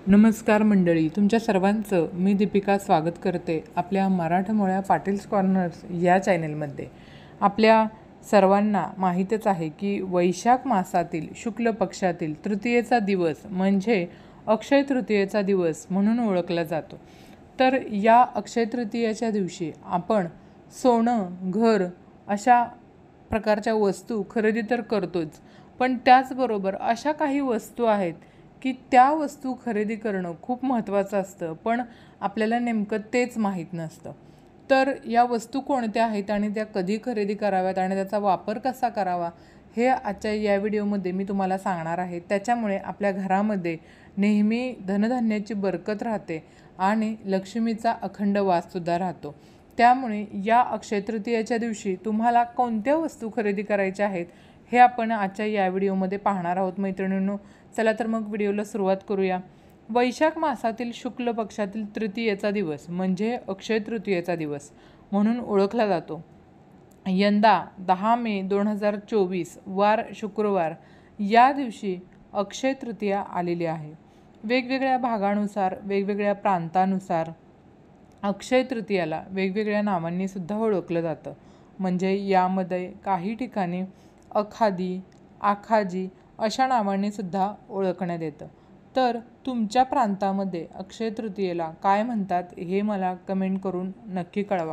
नमस्कार मंडळी, तुमच्या सर्वांचं मी दीपिका स्वागत करते आपल्या मराठमोळ्या पाटील्स कॉर्नर्स या चॅनलमध्ये। आपल्या सर्वांना माहीतच आहे की वैशाख मासातील शुक्ल पक्षातील तृतीयेचा दिवस म्हणजे अक्षय तृतीयेचा दिवस म्हणून ओळखला जातो। तर या अक्षय तृतीयेच्या दिवशी आपण सोनं, घर अशा प्रकारच्या वस्तू खरेदी तर करतोच, पण त्याचबरोबर अशा काही वस्तू आहेत की त्या वस्तू खरेदी करणं खूप महत्त्वाचं असतं, पण आपल्याला नेमकं तेच माहीत नसतं। तर या वस्तू कोणत्या आहेत आणि त्या कधी खरेदी कराव्यात आणि त्याचा वापर कसा करावा हे आजच्या या व्हिडिओमध्ये मी तुम्हाला सांगणार आहे। त्याच्यामुळे आपल्या घरामध्ये नेहमी धनधान्याची बरकत राहते आणि लक्ष्मीचा अखंड वाससुद्धा राहतो। त्यामुळे या अक्षय तृतीयेच्या दिवशी तुम्हाला कोणत्या वस्तू खरेदी करायच्या आहेत हे आपण आजच्या या व्हिडिओमध्ये पाहणार आहोत मैत्रिणींनो। चला तर मग व्हिडिओला सुरुवात करूया। वैशाख मासातील शुक्ल पक्षातील तृतीयेचा दिवस म्हणजे अक्षय तृतीयेचा दिवस म्हणून ओळखला जातो। यंदा 10 मे 2024 वार शुक्रवार या दिवशी अक्षय तृतीया आलेली आहे। वेगवेगळ्या भागानुसार, वेगवेगळ्या प्रांतानुसार अक्षय तृतीयाला वेगवेगळ्या नावांनी सुद्धा ओळखलं जातं। म्हणजे यामध्ये काही ठिकाणी अखादी, आखाजी अशा नावांनी सुद्धा ओळखण्यात येतं। तर तुमच्या प्रांतामध्ये अक्षय तृतीयेला काय म्हणतात हे मला कमेंट करून नक्की कळवा।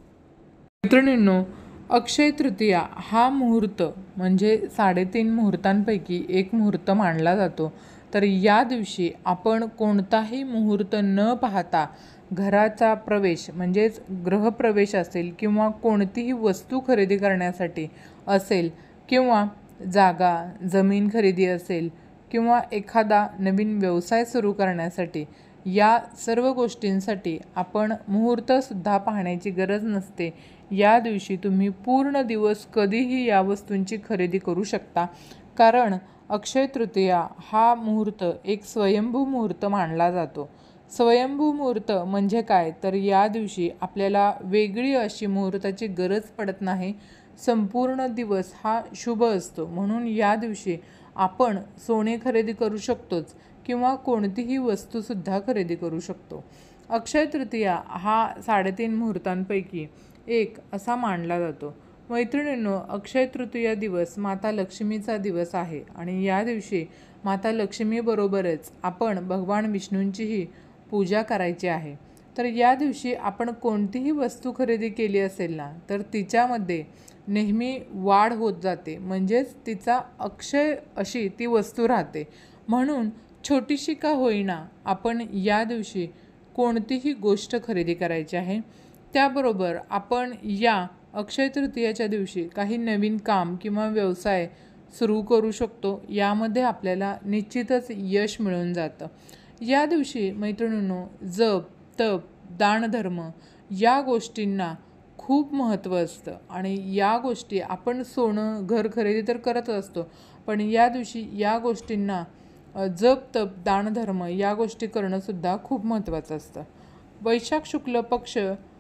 मित्रांनो, अक्षय तृतीया हा मुहूर्त म्हणजे 3.5 मुहूर्तांपैकी एक मुहूर्त मानला जातो। तर या दिवशी आपण कोणताही मुहूर्त न पाहता घराचा प्रवेश म्हणजेच गृहप्रवेश असेल किंवा कोणतीही वस्तू खरेदी करण्यासाठी असेल किंवा जागा, जमीन खरेदी असेल किंवा एखादा नवीन व्यवसाय सुरू करण्यासाठी या सर्व गोष्टींसाठी आपण मुहूर्तसुद्धा पाहण्याची गरज नसते। या दिवशी तुम्ही पूर्ण दिवस कधीही या वस्तूंची खरेदी करू शकता, कारण अक्षय तृतीया हा मुहूर्त एक स्वयंभू मुहूर्त मानला जातो। स्वयंभू मुहूर्त म्हणजे काय, तर या दिवशी आपल्याला वेगळी अशी मुहूर्ताची गरज पडत नाही। संपूर्ण दिवस हा शुभ असतो, म्हणून या दिवशी आपण सोने खरेदी करू शकतोच किंवा कोणतीही वस्तूसुद्धा खरेदी करू शकतो। अक्षय तृतीया हा 3.5 मुहूर्तांपैकी एक असा मानला जातो। मैत्रिणींनो, अक्षय तृतीया दिवस माता लक्ष्मीचा दिवस आहे आणि या दिवशी माता लक्ष्मीबरोबरच आपण भगवान विष्णूंचीही पूजा करायची आहे। तर या दिवशी आपण कोणतीही वस्तू खरेदी केली असेल ना, तर तिच्यामध्ये नेहमी वाढ होत जाते, म्हणजेच तिचा अक्षय अशी ती वस्तू राहते। म्हणून छोटीशी का होईना आपण या दिवशी कोणतीही गोष्ट खरेदी करायची आहे। त्याबरोबर आपण या अक्षय तृतीयाच्या दिवशी काही नवीन काम किंवा व्यवसाय सुरू करू शकतो। यामध्ये आपल्याला निश्चितच यश मिळून जातं। या दिवशी मैत्रिणींनो, जप, तप, दानधर्म या गोष्टींना खूप महत्त्व असतं आणि या गोष्टी आपण सोनं, घर खरेदी तर करत असतो, पण या दिवशी या गोष्टींना जप, तप, दानधर्म या गोष्टी करणंसुद्धा खूप महत्त्वाचं असतं। वैशाख शुक्ल पक्ष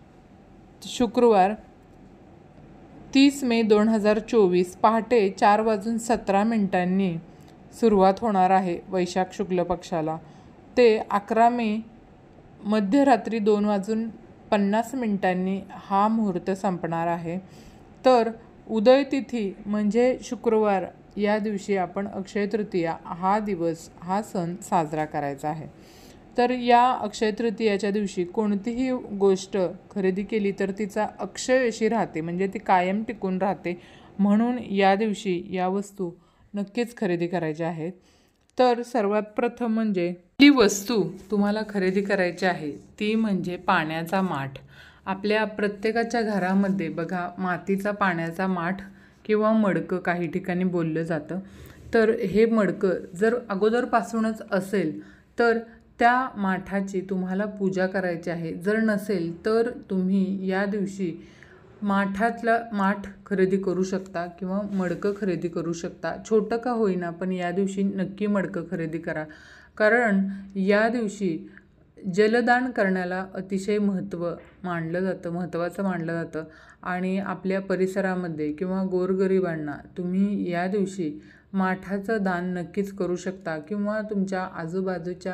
शुक्रवार 30 मे 2024 पहाटे 4:17 सुरुवात होणार आहे वैशाख शुक्ल पक्षाला। ते 11 मे मध्यरात्री 2:50 हा मुहूर्त संपणार आहे। तर उदय तिथी म्हणजे शुक्रवार या दिवशी आपण अक्षय तृतीया हा दिवस, हा सण साजरा करायचा आहे। तर या अक्षय तृतीयाच्या दिवशी कोणतीही गोष्ट खरेदी केली तर तिचा अक्षय अशी राहते, म्हणजे ती कायम टिकून राहते। म्हणून या दिवशी या वस्तू नक्कीच खरेदी करायच्या आहेत। तर सर्वात प्रथम म्हणजे ही वस्तू तुम्हाला खरेदी करायची आहे ती म्हणजे पाण्याचा माठ। आपल्या प्रत्येकाच्या घरामध्ये बघा, मातीचा पाण्याचा माठ किंवा मडकं काही ठिकाणी बोललं जातं। तर हे मडकं जर अगोदरपासूनच असेल तर त्या माठाची तुम्हाला पूजा करायची आहे। जर नसेल तर तुम्ही या दिवशी माठातला माठ खरेदी करू शकता किंवा मडकं खरेदी करू शकता। छोटं का होईना पण या दिवशी नक्की मडकं खरेदी करा, कारण या दिवशी जलदान करण्याला अतिशय महत्त्वाचं मानलं जातं आणि आपल्या परिसरामध्ये किंवा गोरगरिबांना तुम्ही या दिवशी माठाचं दान नक्कीच करू शकता किंवा तुमच्या आजूबाजूच्या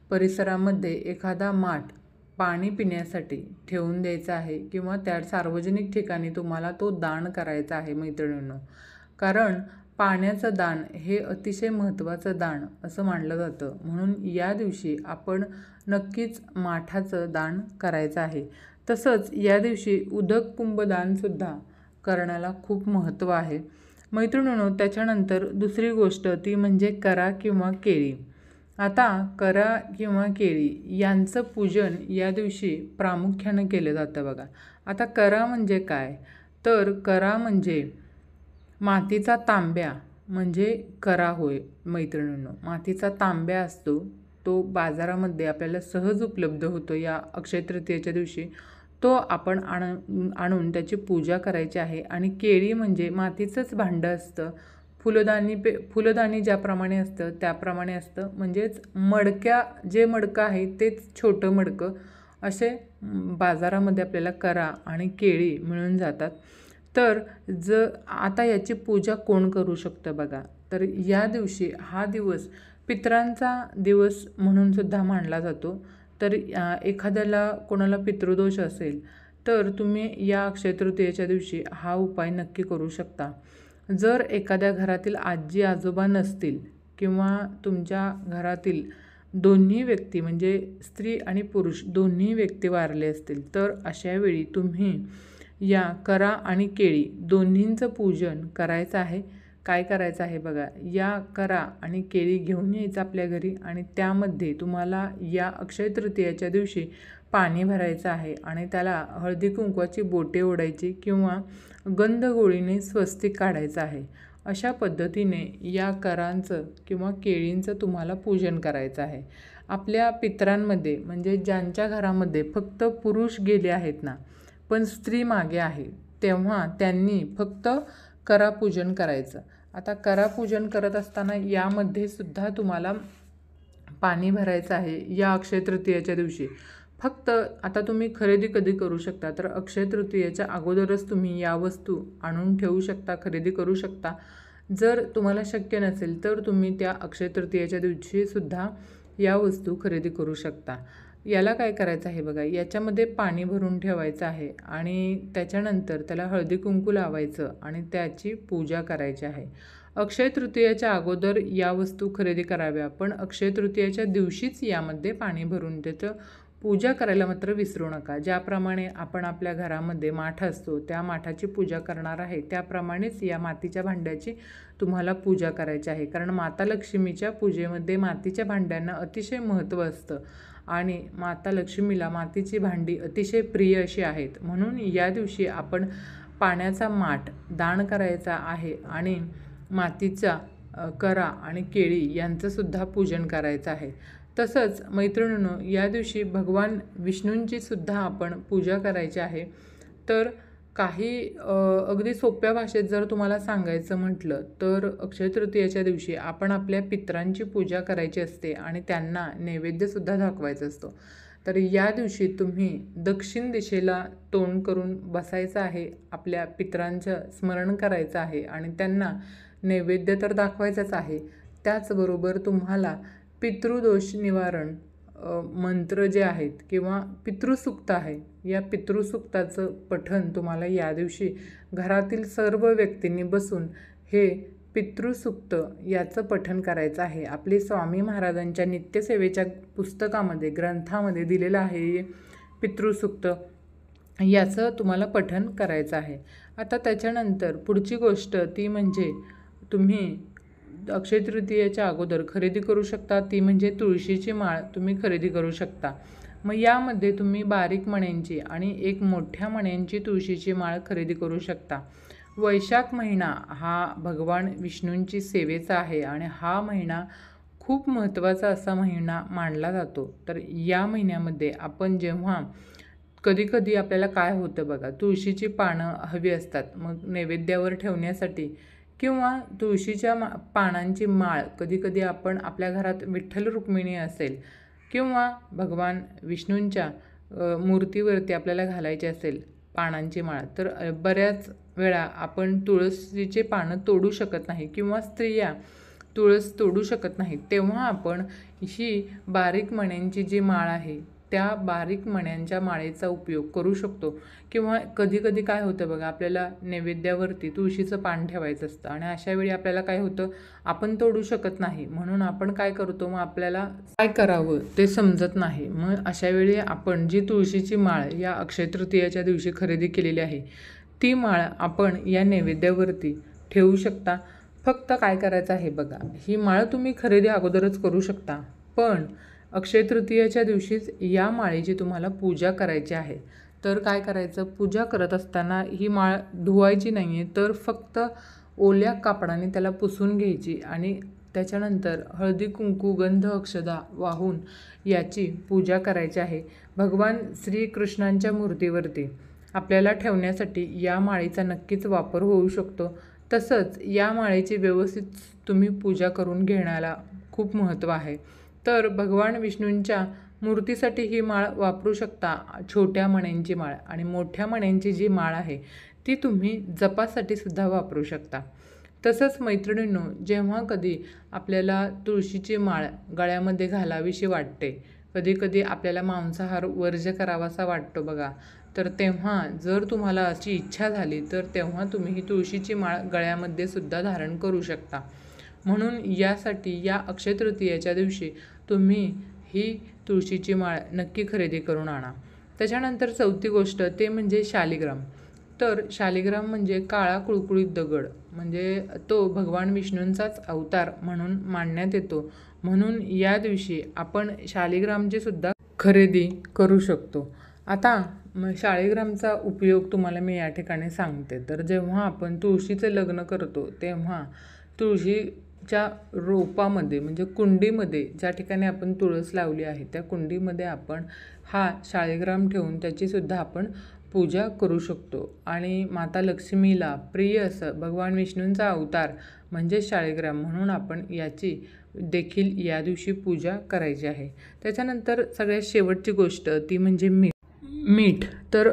परिसरामध्ये एखादा माठ पाणी पिण्यासाठी ठेवून द्यायचा आहे किंवा त्या सार्वजनिक ठिकाणी तुम्हाला तो दान करायचा आहे मैत्रिणींनो. कारण पाण्याचं दान हे अतिशय महत्त्वाचं दान असं मानलं जातं. म्हणून या दिवशी आपण नक्कीच माठाचं दान करायचं आहे. तसंच या दिवशी उदक कुंभदानसुद्धा करण्याला खूप महत्त्व आहे मैत्रिणींनो. त्याच्यानंतर दुसरी गोष्ट ती म्हणजे करा किंवा केळी. आता करा किंवा केळी यांचं पूजन या दिवशी प्रामुख्यानं केलं जातं बघा. आता करा म्हणजे काय, तर करा म्हणजे मातीचा तांब्या म्हणजे करा होय मैत्रिणींनो. मातीचा तांब्या असतो, तो बाजारामध्ये आपल्याला सहज उपलब्ध होतो या अक्षय तृतीयेच्या दिवशी. तो आपण आणून त्याची पूजा करायची आहे. आणि केळी म्हणजे मातीचंच भांडं असतं, फुलदाणी ज्याप्रमाणे असतं त्याप्रमाणे असतं. म्हणजेच जे मडकं आहे तेच छोटं मडकं. असे बाजारामध्ये आपल्याला करा आणि केळी मिळून जातात. तर आता याची पूजा कोण करू शकतं बघा. तर या दिवशी हा दिवस पितरांचा दिवस म्हणून सुद्धा मानला जातो. तर एखाद्याला कोणाला पितृदोष असेल तर तुम्ही या अक्षय तृतीयेच्या दिवशी हा उपाय नक्की करू शकता. जर एखाद्या घरातील आजी आजोबा नसतील किंवा तुमच्या घरातील दोन्ही व्यक्ती म्हणजे स्त्री आणि पुरुष दोन्ही व्यक्ती वारले असतील, तर अशावेळी तुम्ही या करा आणि केळी दोन्हींचं पूजन करायचं आहे. काय करायचं आहे बघा, या करा आणि केळी घेऊन यायचं आपल्या घरी आणि त्यामध्ये तुम्हाला या अक्षय तृतीयेच्या दिवशी पाणी भरायचं आहे आणि त्याला हळदी कुंकवाची बोटे ओढायची किंवा गंधगोळीने स्वस्तिक काढायचं आहे. अशा पद्धतीने या करांचं किंवा केळींचं तुम्हाला पूजन करायचं आहे. आपल्या पितरांमध्ये म्हणजे ज्यांच्या घरामध्ये फक्त पुरुष गेले आहेत ना, पण स्त्री मागे आहे, तेव्हा त्यांनी फक्त करापूजन करायचं. आता करापूजन करत असताना यामध्ये सुद्धा तुम्हाला पाणी भरायचं आहे या अक्षय तृतीयेच्या दिवशी. फक्त आता तुम्ही खरेदी कधी करू शकता, तर अक्षय तृतीयेच्या अगोदरच तुम्ही या वस्तू आणून ठेवू शकता, खरेदी करू शकता. जर तुम्हाला शक्य नसेल तर तुम्ही त्या अक्षय तृतीयेच्या दिवशीसुद्धा या वस्तू खरेदी करू शकता. याला काय करायचं आहे बघा, याच्यामध्ये पाणी भरून ठेवायचं आहे आणि त्याच्यानंतर त्याला हळदी कुंकू लावायचं आणि त्याची पूजा करायची आहे. अक्षय तृतीयेच्या अगोदर या वस्तू खरेदी कराव्या, पण अक्षय तृतीयेच्या दिवशीच यामध्ये पाणी भरून त्याचं पूजा करायला मात्र विसरू नका. ज्याप्रमाणे आपण आपल्या घरामध्ये माठ असतो त्या माठाची पूजा करणार आहे, त्याप्रमाणेच या मातीच्या भांड्याची तुम्हाला पूजा करायची आहे. कारण माता लक्ष्मीच्या पूजेमध्ये मातीच्या भांड्यांना अतिशय महत्त्व असतं आणि माता लक्ष्मीला मातीची भांडी अतिशय प्रिय अशी आहेत. म्हणून या दिवशी आपण पाण्याचा माठ दान करायचा आहे आणि मातीचा करा आणि केळी यांचंसुद्धा पूजन करायचं आहे. तसंच मैत्रिणींनो, या दिवशी भगवान विष्णूंची सुद्धा आपण पूजा करायची आहे. तर काही अगदी सोप्या भाषेत जर तुम्हाला सांगायचं म्हटलं तर अक्षय तृतीयेच्या दिवशी आपण आपल्या पितरांची पूजा करायची असते आणि त्यांना नैवेद्यसुद्धा दाखवायचा असतो. तर या दिवशी तुम्ही दक्षिण दिशेला तोंड करून बसायचं आहे, आपल्या पितरांचं स्मरण करायचं आहे आणि त्यांना नैवेद्य तर दाखवायचंच आहे. त्याचबरोबर तुम्हाला पितृदोष निवारण मंत्र जे आहेत किंवा पितृसूक्त आहे, या पितृसूक्ताचं पठण तुम्हाला या दिवशी घरातील सर्व व्यक्तींनी बसून हे पितृसूक्त याचं पठण करायचं आहे. आपले स्वामी महाराजांच्या नित्यसेवेच्या पुस्तकामध्ये ग्रंथामध्ये दिलेलं आहे पितृसूक्त, याचं तुम्हाला पठण करायचं आहे. आता त्याच्यानंतर पुढची गोष्ट ती म्हणजे तुम्ही अक्षय तृतीयेच्या अगोदर खरेदी करू शकता, ती म्हणजे तुळशीची माळ तुम्ही खरेदी करू शकता. मग यामध्ये तुम्ही बारीक मण्यांची आणि एक मोठ्या मण्यांची तुळशीची माळ खरेदी करू शकता. वैशाख महिना हा भगवान विष्णूंची सेवेचा आहे आणि हा महिना खूप महत्त्वाचा असा महिना मानला जातो. तर या महिन्यामध्ये आपण जेव्हा कधीकधी आपल्याला काय होतं बघा, तुळशीची पानं हवी असतात मग नैवेद्यावर ठेवण्यासाठी किंवा तुळशीच्या पानांची माळ कधीकधी आपण आपल्या घरात विठ्ठल रुक्मिणी असेल किंवा भगवान विष्णूंच्या मूर्तीवरती आपल्याला घालायची असेल पानांची माळ, तर बऱ्याच वेळा आपण तुळशीचे पानं तोडू शकत नाही किंवा स्त्रिया तुळस तोडू शकत नाही, तेव्हा आपण ही बारीक मण्यांची जी माळ आहे त्या बारीक मण्यांच्या माळेचा उपयोग करू शकतो. किंवा कधी कधी काय होतं बघा, आपल्याला नैवेद्यावरती तुळशीचं पान ठेवायचं असतं आणि अशा वेळी आपल्याला काय होतं, आपण तोडू शकत नाही. म्हणून आपण काय करतो, मग आपल्याला काय करावं ते समजत नाही. मग अशा वेळी आपण जी तुळशीची माळ या अक्षय तृतीयेच्या दिवशी खरेदी केलेली आहे ती माळ आपण या नैवेद्यावरती ठेवू शकता. फक्त काय करायचं आहे बघा, ही माळ तुम्ही खरेदी अगोदरच करू शकता, पण अक्षय तृतीयेच्या दिवशीच या माळेची तुम्हाला पूजा करायची आहे. तर काय करायचं, पूजा करत असताना ही माळ धुवायची नाही आहे, तर फक्त ओल्या कापडाने त्याला पुसून घ्यायची आणि त्याच्यानंतर हळदी कुंकू गंध अक्षदा वाहून याची पूजा करायची आहे. भगवान श्रीकृष्णांच्या मूर्तीवरती आपल्याला ठेवण्यासाठी या माळेचा नक्कीच वापर होऊ शकतो. तसंच या माळेची व्यवस्थित तुम्ही पूजा करून घेण्याला खूप महत्त्व आहे. तर भगवान विष्णूंच्या मूर्तीसाठी ही माळ वापरू शकता, छोट्या मण्यांची माळ. आणि मोठ्या मण्यांची जी माळ आहे ती तुम्ही जपासाठी सुद्धा वापरू शकता. तसंच मैत्रिणींनो, जेव्हा कधी आपल्याला तुळशीची माळ गळ्यामध्ये घालावीशी वाटते, कधी कधी आपल्याला मांसाहार वर्ज्य करावासा वाटतो बघा, तर तेव्हा जर तुम्हाला अशी इच्छा झाली तर तेव्हा तुम्ही ही तुळशीची माळ गळ्यामध्ये सुद्धा धारण करू शकता. म्हणून यासाठी या अक्षय तृतीयेच्या दिवशी तुम्ही ही तुळशीची माळ नक्की खरेदी करून आणा. त्याच्यानंतर चौथी गोष्ट ते म्हणजे शालिग्राम. तर शालिग्राम म्हणजे काळा कुळकुळीत दगड, म्हणजे तो भगवान विष्णूंचाच अवतार म्हणून मानण्यात येतो. म्हणून या दिवशी आपण शालिग्रामची सुद्धा खरेदी करू शकतो. आता शालिग्रामचा उपयोग तुम्हाला मी या ठिकाणी सांगते. तर जेव्हा आपण तुळशीचे लग्न करतो तेव्हा तुळशीच्या रोपामध्ये म्हणजे कुंडीमध्ये ज्या ठिकाणी आपण तुळस लावली आहे त्या कुंडीमध्ये आपण हा शालिग्राम ठेवून त्याचीसुद्धा आपण पूजा करू शकतो. आणि माता लक्ष्मीला प्रिय असं भगवान विष्णूंचा अवतार म्हणजे शालिग्राम, म्हणून आपण याची देखील या दिवशी पूजा करायची आहे. त्याच्यानंतर सगळ्यात शेवटची गोष्ट ती म्हणजे मीठ. तर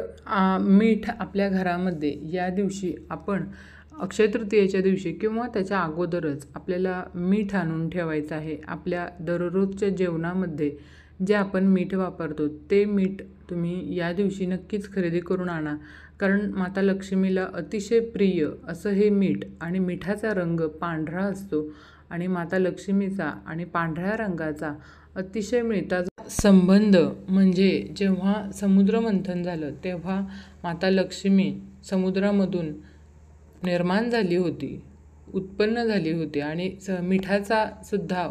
मीठ आपल्या घरामध्ये या दिवशी आपण अक्षय तृतीयेच्या दिवशी किंवा त्याच्या अगोदरच आपल्याला मीठ आणून ठेवायचं आहे. आपल्या दररोजच्या जेवणामध्ये जे आपण मीठ वापरतो ते मीठ तुम्ही या दिवशी नक्कीच खरेदी करून आणा, कारण माता लक्ष्मीला अतिशय प्रिय असं हे मीठ. आणि मिठाचा रंग पांढरा असतो आणि माता लक्ष्मीचा आणि पांढऱ्या रंगाचा अतिशय मिळता संबंध म्हणजे जेव्हा समुद्रमंथन झालं तेव्हा माता लक्ष्मी समुद्रामधून निर्माण झाली होती, उत्पन्न झाली होती. आणि मिठाचा सुद्धा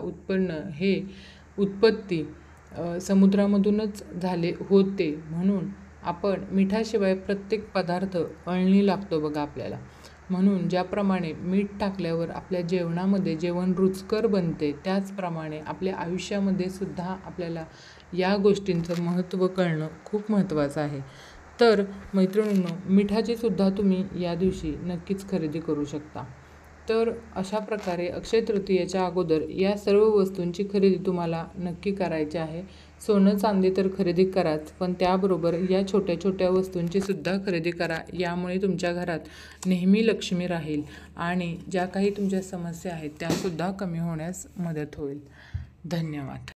उत्पत्ती समुद्रामधूनच झाले होते. म्हणून आपण मिठाशिवाय प्रत्येक पदार्थ अळणी लागतो बघा आपल्याला. म्हणून ज्याप्रमाणे मीठ टाकल्यावर आपल्या जेवणामध्ये जेवण रुचकर बनते, त्याचप्रमाणे आपल्या आयुष्यामध्ये सुद्धा आपल्याला या गोष्टींचं महत्त्व कळणं खूप महत्त्वाचं आहे. तर मैत्रिणींनो, मिठाची सुद्धा तुम्ही या दिवशी नक्कीच खरेदी करू शकता. तर अशा प्रकारे अक्षय तृतीयेच्या अगोदर या सर्व वस्तूंची खरेदी तुम्हाला नक्की करायची आहे. सोनं चांदी तर खरेदी कराच, पण त्याबरोबर या छोट्या छोट्या वस्तूंची सुद्धा खरेदी करा. यामुळे तुमच्या घरात नेहमी लक्ष्मी राहील आणि ज्या काही तुमच्या समस्या आहेत त्यासुद्धा कमी होण्यास मदत होईल. धन्यवाद.